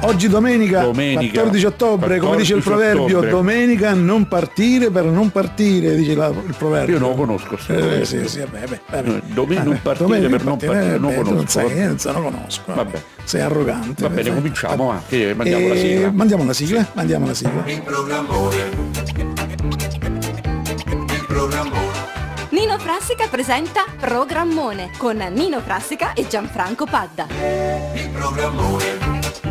Oggi domenica 14 ottobre, come dice il proverbio, domenica non partire per non partire, dice il proverbio. Io non lo conosco. Sì, vabbè. Domenica non partire per non partire, non conosco. Non lo conosco. Vabbè. Sei arrogante. Va bene, cominciamo, mandiamo la sigla. Mandiamo la sigla, mandiamo la sigla. Il programmone. Nino Frassica presenta Programmone con Nino Frassica e Gianfranco Padda. Il programmone.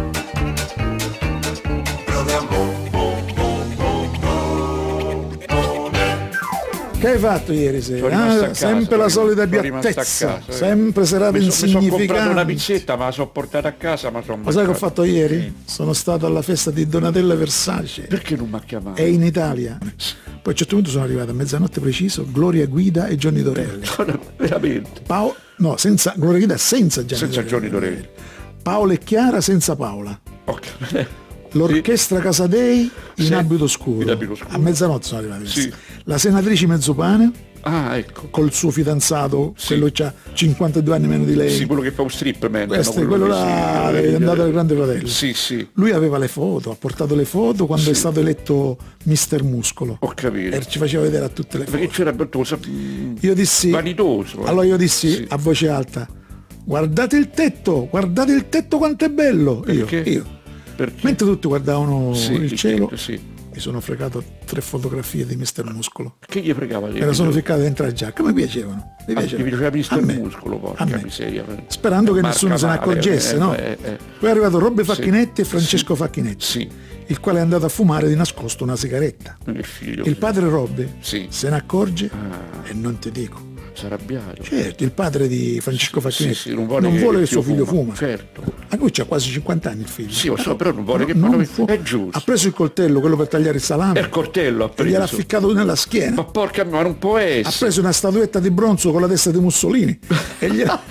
Che hai fatto ieri sera? Sempre la solita piattezza, sempre serate insignificanti. Mi sono comprato una pizzetta, ma la so portata a casa, ma sono. Ma sai che ho fatto ieri? Sono stato alla festa di Donatella Versace. Perché non mi ha chiamato? È in Italia. Poi a un certo punto sono arrivato a mezzanotte preciso, Gloria Guida e Johnny Dorelli. Veramente? Senza Gloria Guida senza Johnny Dorelli. Paola e Chiara senza Paola. Ok. L'orchestra Casadei in abito scuro. A mezzanotte sono arrivati. Sì. La senatrice Mezzopane. Ah, ecco. Col suo fidanzato, quello che ha 52 anni meno di lei. Sì, quello che fa un strip, man. Questo è quello là, è andato al Grande Fratello. Sì. Lui aveva le foto, ha portato le foto quando è stato eletto Mister Muscolo. Ho capito. E ci faceva vedere a tutte le foto. Perché c'era Bertosa. Io dissi. Vanitoso. Allora io dissi a voce alta: guardate il tetto quanto è bello. Perché? Io. Perché? Mentre tutti guardavano il cielo, mi sono fregato 3 fotografie di Mister Muscolo. Che gli fregava? Me la sono ficcata dentro la giacca, mi piacevano. Mi piaceva Mister Muscolo, porca miseria. Sperando che nessuno se ne accorgesse, no? Poi è arrivato Robbe Facchinetti e Francesco Facchinetti, il quale è andato a fumare di nascosto una sigaretta. Il padre Robbe se ne accorge e non ti dico. Si è arrabbiato. Certo, il padre di Francesco Facchinetti non vuole che il suo figlio fuma. Certo. Ma lui c'ha quasi 50 anni il figlio. Sì, lo so, però non vuole che è giusto. Ha preso il coltello, quello per tagliare il salame. E il coltello ha preso. E gliel'ha ficcato nella schiena. Ma porca, ma non può essere. Ha preso una statuetta di bronzo con la testa di Mussolini e gliel'ha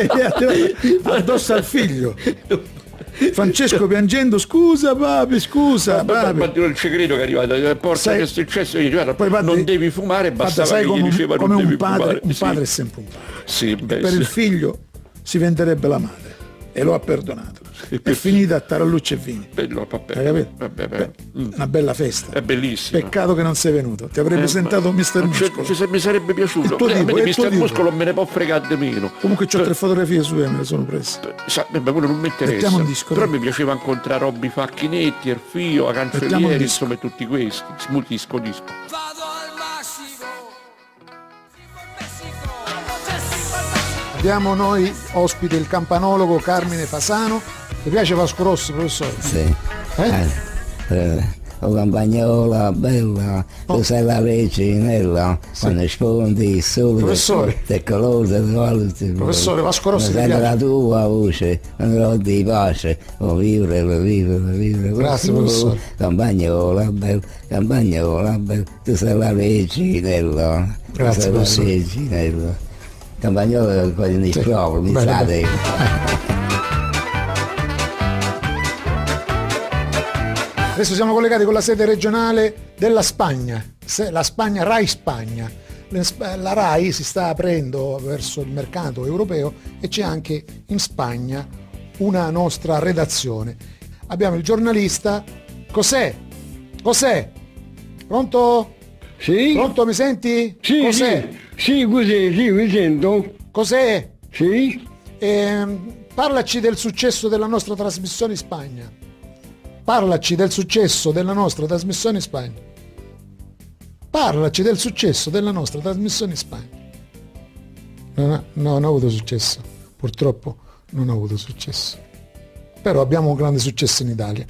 addosso al figlio. Francesco piangendo: scusa papi. Ma non ci credo che è arrivato. Porta che è successo? Poi non devi fumare, bastava che gli diceva non devi fumare. Un padre è sempre un padre. Sì, per il figlio si venderebbe la madre e lo ha perdonato. È finita a tarallucce e vini. Bello, hai capito? Una bella festa. È bellissimo. Peccato che non sei venuto. Ti avrebbe presentato Mister Muscolo. Mi sarebbe piaciuto. Mister Muscolo me ne può fregare di meno. Comunque c'ho 3 fotografie su me le sono prese. Ma quello non mi interessa. Un disco, però mi piaceva incontrare Robby Facchinetti, Erfio, la Cancellieri, insomma tutti questi. Disco. Abbiamo noi ospite il campanologo Carmine Fasano. Ti piace Vasco Rossi, professore? Sì. La campagnola bella, tu sei la reginella, quando sfondi il sole, professore, del colore del valuto. Professore Vasco Rossi, ti piace? La tua voce, andrò di pace, vivere. Grazie professore. Campagnola bella, tu sei la reginella. Grazie professore. Campagnola è quello di sciopero, mi state. Adesso siamo collegati con la sede regionale della Spagna, la Spagna, Rai Spagna. La Rai si sta aprendo verso il mercato europeo e c'è anche in Spagna una nostra redazione. Abbiamo il giornalista José. Pronto? Sì? Pronto, mi senti? Sì, José. Sì, così, sì, mi sento. José? Sì? Parlaci del successo della nostra trasmissione in Spagna. Parlaci del successo della nostra trasmissione in Spagna. Parlaci del successo della nostra trasmissione in Spagna. No, non ho avuto successo. Purtroppo non ho avuto successo. Però abbiamo un grande successo in Italia.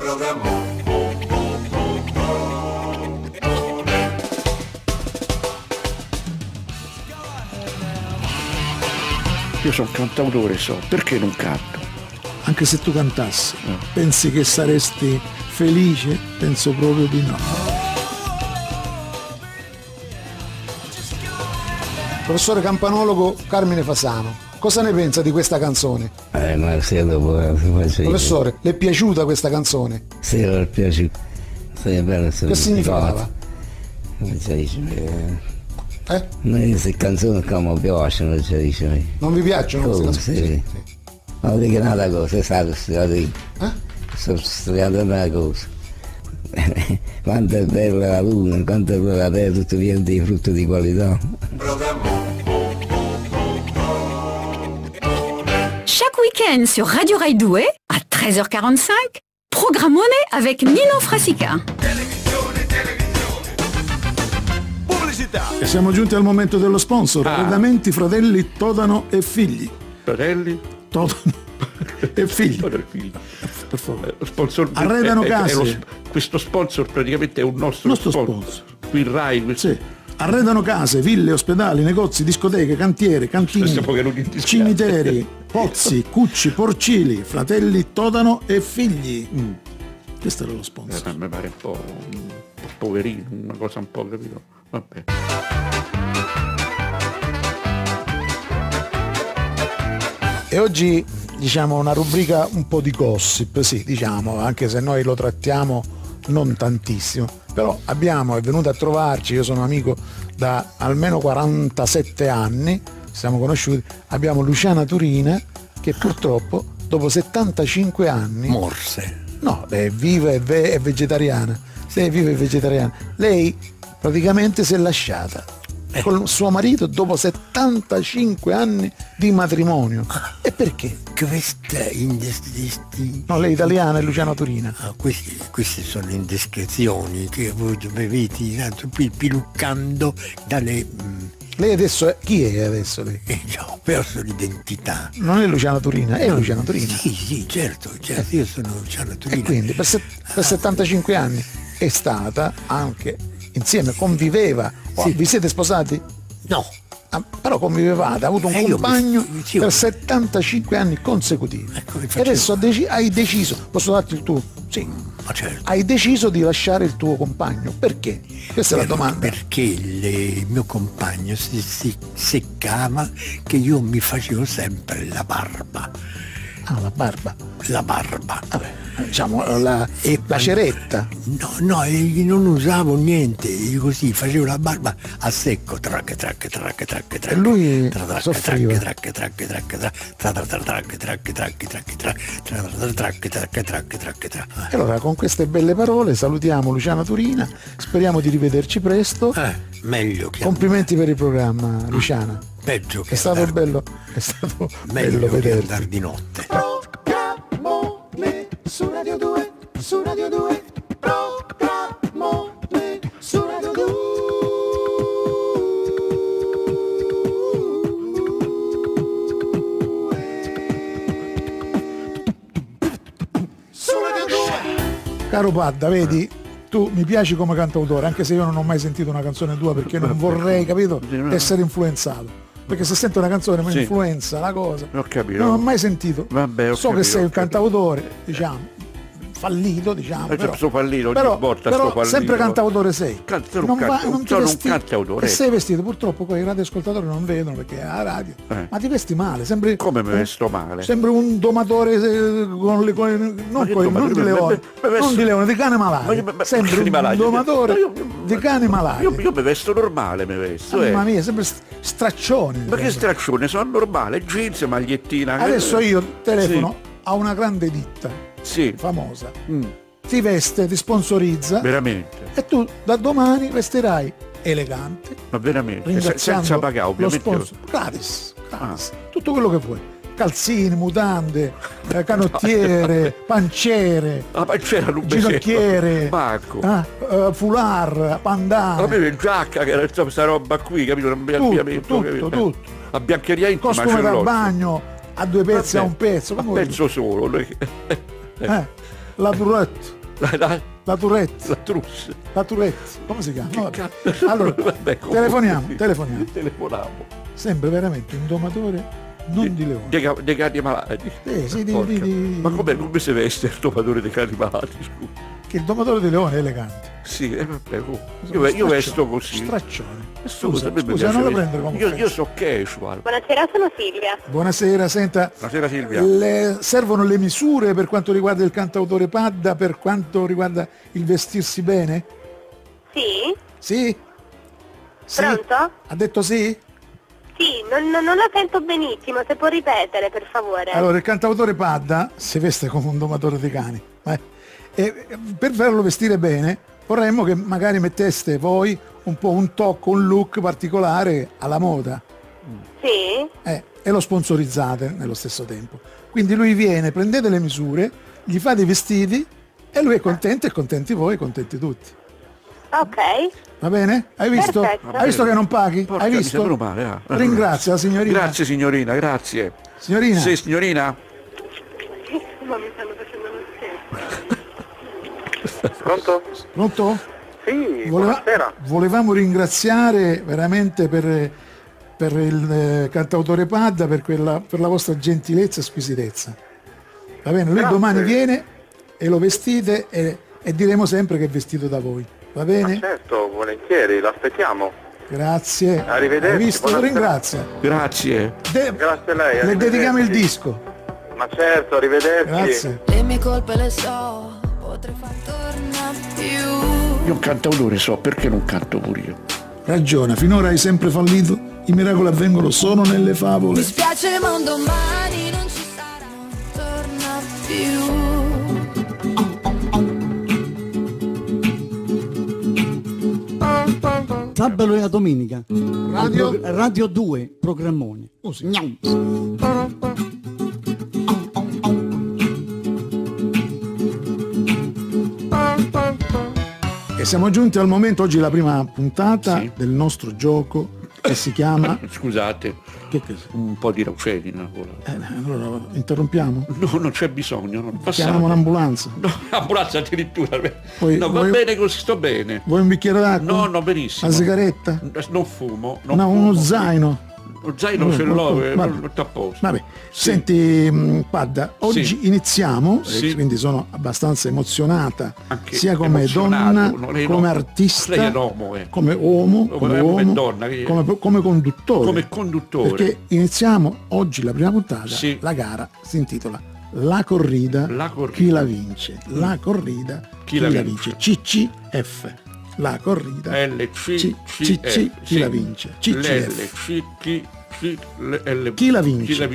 Io sono cantautore, perché non canto? Anche se tu cantassi, pensi che saresti felice? Penso proprio di no. Professore campanologo Carmine Fasano, cosa ne pensa di questa canzone? Ma sì, dopo professore, le è piaciuta questa canzone? Sì, mi è piaciuta. Sì, è bello. Che significava? Queste canzoni che mi piacciono, non vi piacciono queste canzoni? Sì. Non dico un'altra cosa, sai, sono studiato una cosa. Quanto è bella la luna, quanto è bella la terra, tutto pieno di frutto di qualità. Chaque week-end sur Radio Rai 2 à 13h45, Programmone avec Nino Frassica. E siamo giunti al momento dello sponsor. Arredamenti Fratelli Todano e Figli. Fratelli? Todano e Figli. Per favore. Arredano case. Questo sponsor praticamente è un nostro sponsor. Qui il Rai. Sì. Arredano case, ville, ospedali, negozi, discoteche, cantiere, cantine, cimiteri, pozzi, cucci, porcili, Fratelli Todano e Figli. Questo era lo sponsor. Mi pare un po' poverino, una cosa un po', capito? Vabbè. E oggi diciamo una rubrica un po' di gossip, sì, diciamo, anche se noi lo trattiamo non tantissimo, però è venuto a trovarci, io sono amico da almeno 47 anni, siamo conosciuti, abbiamo Luciana Turina che purtroppo dopo 75 anni morse. No, è viva e vegetariana. Se è viva e vegetariana. Lei praticamente si è lasciata con suo marito dopo 75 anni di matrimonio. E perché? Questa No, lei è italiana, è Luciana Turina. Queste sono indiscrezioni che voi dovete tanto piluccando dalle... Lei adesso chi è adesso lei? No, ho perso l'identità. Non è Luciana Turina, è Luciana Turina. Sì, certo, io sono Luciana Turina. E quindi per 75 anni è stata anche insieme, conviveva. Sì. Vi siete sposati? No. Però convivevate, ha avuto un compagno per 75 anni consecutivi. E adesso hai deciso, posso darti il tuo? Sì. Ma certo. Hai deciso di lasciare il tuo compagno. Perché? Questa è la domanda. Perché il mio compagno si seccava che io mi facevo sempre la barba. Ah, la barba. La barba. Vabbè, diciamo la ceretta. No, non usavo niente, io così facevo la barba a secco. E lui soffriva. E allora con queste belle parole salutiamo Luciana Turina, speriamo di rivederci presto. Meglio che complimenti per il programma, Luciana. Peggio che è stato bello meglio vederti. Che andare di notte. Programmone su Radio 2, su Radio 2. Programmone su Radio 2. Su Radio 2. Caro Padda, vedi? Tu mi piaci come cantautore, anche se io non ho mai sentito una canzone tua, perché non vorrei, capito, essere influenzato. Perché se sento una canzone mi influenza la cosa. Ho capito. Non ho mai sentito. Vabbè, so che sei un cantautore, diciamo, fallito, diciamo. Però fallito, però sempre cantautore sei. Non sono un cantautore. E sei vestito, purtroppo poi i radioascoltatori non vedono perché è alla radio. Ma ti vesti male, sembri. Come mi vesto male? Sembri un domatore non di leone. Non di leone, di cane malato. Sembri un domatore di cane malato. Io mi vesto normale, mi vesto. Mamma mia, sembri straccione. Ma che straccione? Sono normale, jeans, magliettina. Adesso io telefono a una grande ditta famosa, ti veste, ti sponsorizza veramente, e tu da domani vestirai elegante, ma veramente senza pagare ovviamente, gratis, tutto quello che vuoi, calzini, mutande, canottiere, panciere, ginocchiere, foulard, bandana, giacca, che era questa roba qui, capito? Tutto. La biancheria intima, costume da bagno a due pezzi, a un pezzo, un pezzo solo. La Tourette. La Tourette. La Trusse. La Tourette. Come si chiama? Allora, telefoniamo. Sembra veramente un domatore non di leone. Dei cani malati. Ma come si veste il domatore dei cani malati? Scusa. Che il domatore di leone è elegante. Sì, vabbè, io vesto così. Straccione. Scusa, non lo prendere come io so casual. Buonasera, sono Silvia. Buonasera, senta. Buonasera Silvia. Servono le misure per quanto riguarda il cantautore Padda, per quanto riguarda il vestirsi bene? Sì? Pronto? Ha detto sì? Sì, non la sento benissimo, se può ripetere per favore. Allora, il cantautore Padda si veste come un domatore di cani, E per farlo vestire bene vorremmo che magari metteste voi un po' un tocco, un look particolare alla moda. Sì. E lo sponsorizzate nello stesso tempo. Quindi lui viene, prendete le misure, gli fate i vestiti e lui è contento e contenti voi, contenti tutti. Ok. Va bene? Hai visto? Perfetto. Hai visto che non paghi? Porca, Hai mi visto? sembra male, Ringrazia la signorina. Grazie signorina, grazie. Signorina. Sì, signorina. Ma mi stanno facendo lo scherzo. Pronto? Pronto? Sì, buonasera. Volevamo ringraziare veramente per il cantautore Padda per la vostra gentilezza e squisitezza. Va bene? Lui Grazie. domani viene e lo vestite e diremo sempre che è vestito da voi. Va bene? Ma certo, volentieri, l'aspettiamo. Grazie. Arrivederci. Hai visto? Lo ringrazio. Grazie. Grazie a lei. Le dedichiamo il disco. Ma certo, arrivederci. Grazie. Le mie colpe le so, potrei far tornare più. Io un cantautore so, perché non canto pure io? Ragiona, finora hai sempre fallito. I miracoli avvengono solo nelle favole. Mi spiace ma un domani non ci sarà, non torna più. Sabato e la domenica Radio? Radio 2 programmone. Oh, sì. E siamo giunti al momento, oggi la prima puntata del nostro gioco che si chiama... Scusate, un po' di raucedine. Allora interrompiamo? No, non c'è bisogno. Non Chiamiamo un'ambulanza. No, l'ambulanza addirittura. Poi, no, va bene così, sto bene. Vuoi un bicchiere d'acqua? No, benissimo. Una sigaretta? Non fumo. Uno zaino? Lo zaino ce l'ho, non a posto. Vabbè. Senti Padda, oggi iniziamo, Sì. quindi sono abbastanza emozionata, Anche sia come emozionato, donna, lei come no. artista, Lei è l'uomo, come uomo, come donna, come conduttore. Come conduttore. Perché iniziamo oggi la prima puntata, Sì. la gara si intitola La corrida, chi la vince? La corrida, chi la vince? CCF. La corrida LCC chi la vince? CCF. Chi la vince?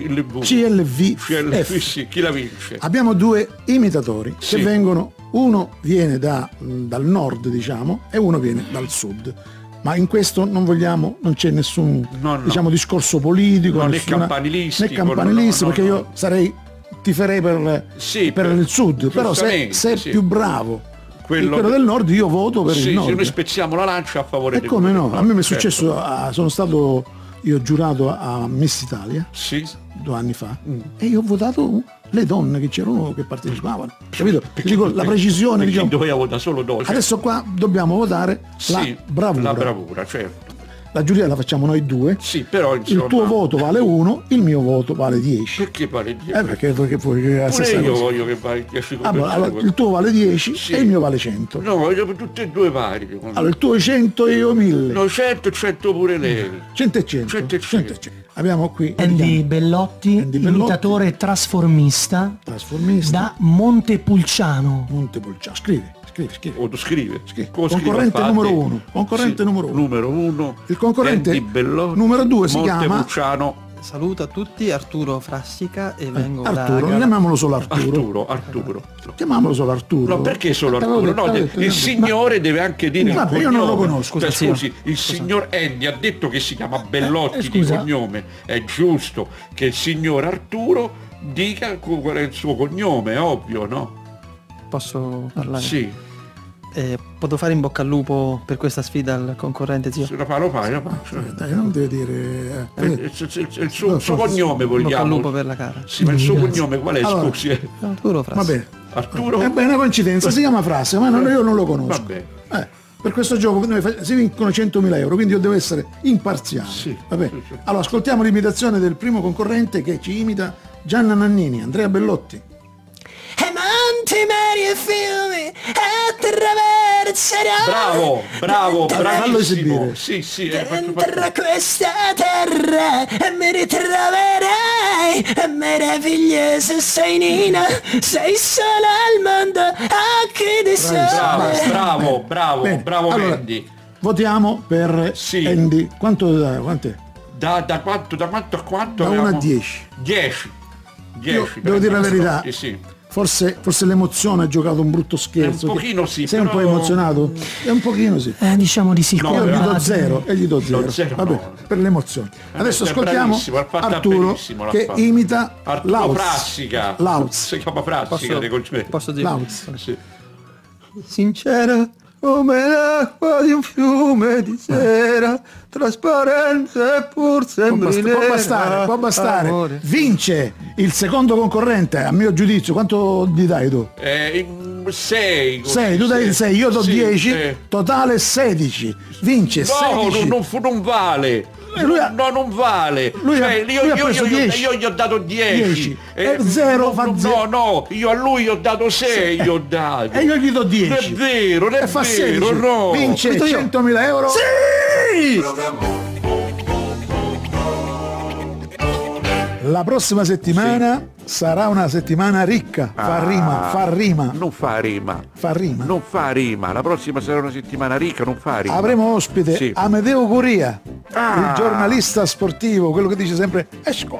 CLV. Sì, chi la vince? Abbiamo due imitatori Sì. che vengono, uno viene dal nord, diciamo, e uno viene dal sud. Ma in questo non c'è nessun diciamo discorso politico, No, né nessuna- campanilistico, né campanilistico, no. perché io tiferei per il sud, però se è giustamente, più bravo quello del nord, io voto per il se nord. noi spezziamo la lancia a favore E come no? A me mi è successo, sono stato io giurato a Miss Italia 2 anni fa e io ho votato le donne che c'erano, che partecipavano, capito? Dico, la precisione, diciamo. Doveva votare solo donne. Adesso qua dobbiamo votare la bravura. La bravura, certo. La giuria la facciamo noi due. Sì, però insomma, il tuo voto vale 1, il mio voto vale 10. Perché vale 10? Perché è la stessa io cosa. voglio che vale 10 Allora, il tuo vale 10 e il mio vale 100. No, voglio per tutte e due pari. Allora il tuo è 100 e io 1000. No, 100 pure lei. 100 e 100. 100 e 100. Abbiamo qui Andy Bellotti, imitatore trasformista da Montepulciano. Montepulciano, scrivi. O tu scrive. Concorrente numero 1. Concorrente numero 1. Numero 1. Il concorrente numero 2 si chiama Montepulciano. Saluto a tutti, Arturo Frassica e vengo Arturo, da... chiamiamolo solo Arturo. Chiamiamolo solo Arturo. No, perché solo Arturo? No, il signore deve anche dire il vabbè, cognome. io non lo conosco. Cioè, scusi, il signor Andy ha detto che si chiama Bellotti di cognome. È giusto che il signor Arturo dica qual è il suo cognome, è ovvio, no? Posso parlare? Sì. Posso fare in bocca al lupo per questa sfida al concorrente zio? Lo fa. Dai, non deve dire... il suo cognome vogliamo. Bocca al lupo per la cara. Sì, ma il suo cognome qual è, allora, scusi? Arturo Frassica. Vabbè. Arturo? È una coincidenza, si chiama Frassica, ma io non lo conosco. Vabbè. Per questo gioco si vincono 100.000 euro, quindi io devo essere imparziale. Sì. Vabbè. Allora, ascoltiamo l'imitazione del primo concorrente che ci imita Gianna Nannini, Andrea Bellotti. Amanti, mari e fiumi, attraverserò. Bravo, bravissimo. esibire. Sì, dentro questa terra e mi ritroverei e meravigliosa sei Nina, sei sola al mondo a chi di sole. Bravo allora, Andy. Votiamo per Andy. Quant'è? Da quanto a quanto? Da 1 a 10. 10. Io devo dire la verità. Sì. Forse l'emozione ha giocato un brutto scherzo. Un pochino sì. Sei un po' emozionato? È un pochino sì. Diciamo di sì. Io gli do 0 e gli do 0. Vabbè, per l'emozione. Adesso ascoltiamo Arturo che imita Arturo Frassica. Lauz. Si chiama Frassica. Posso dire? Lauz. Sì. Sincera come l'acqua di un fiume di sera, trasparente e pur sempre nera. Può bastare. Amore. Vince il secondo concorrente, a mio giudizio. Quanto gli dai tu? 6. 6, tu dai 6, io do 10, totale 16. Vince 16. Non vale. Non vale. Io gli ho dato 10. 0 fa 0. No, io a lui ho dato 6, gli ho dato. E io gli do 10. Non è vero, non è fa vero, 16. no. Vince 100.000 euro. Sì! La prossima settimana sarà una settimana ricca. Fa rima. Non fa rima. Non fa rima. La prossima sarà una settimana ricca, non fa rima. Avremo ospite Amedeo Coria, il giornalista sportivo, quello che dice sempre esco.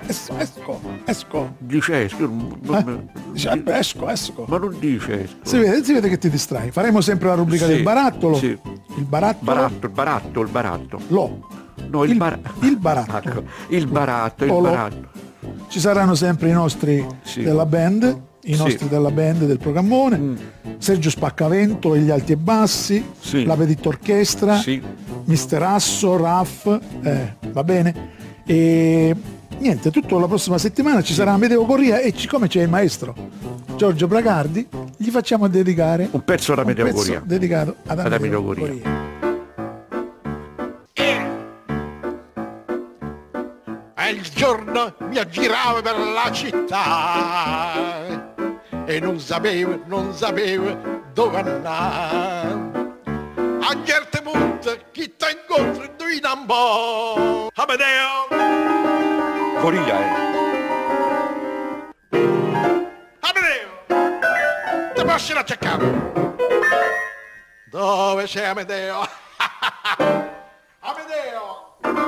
Dice esco. Dice sempre esco. Ma non dice esco. Si vede che ti distrai. Faremo sempre la rubrica del barattolo. Sì. Il barattolo. Il baratto. No, il baratto. Ecco, il baratto. Ci saranno sempre i nostri della band, della band del programmone, Sergio Spaccavento e gli alti e bassi, la Petit Orchestra, Mister Asso, Raff, va bene? E niente, tutta la prossima settimana ci sarà Amedeo Coria e siccome c'è il maestro Giorgio Bracardi, gli facciamo dedicare un pezzo ad Amedeo Coria. Dedicato ad Amedeo Coria. Il giorno mi aggiravo per la città e non sapevo dove andare. A un certo punto chi ti incontro indovina un po'. Amedeo Coria, Amedeo, ti posso cercare? Dove c'è Amedeo? Amedeo!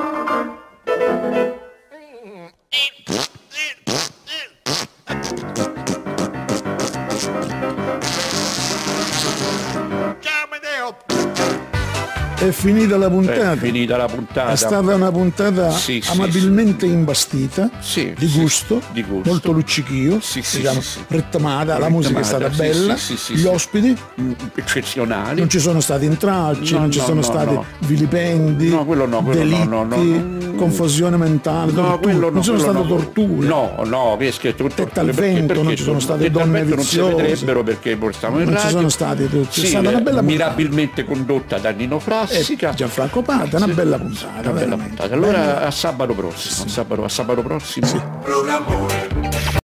È finita la puntata. È stata una puntata amabilmente imbastita, di gusto, molto luccichio, ritmata, la musica è stata bella, gli ospiti eccezionali. Non ci sono stati intralci, non ci sono stati vilipendi, delitti, confusione mentale, non ci sono state torture. Tette al vento, non ci sono state donne viziose. Non si vedrebbero perché stiamo in radio. Non ci sono stati tutti. È stata una bella mirabilmente condotta da Nino Frassica. Gianfranco Pata, una bella puntata. Allora a sabato prossimo. A sabato prossimo.